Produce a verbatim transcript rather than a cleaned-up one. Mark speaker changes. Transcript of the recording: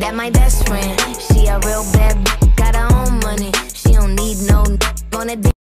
Speaker 1: that my best friend. She a real bad b- got her own money. She don't need no n- on a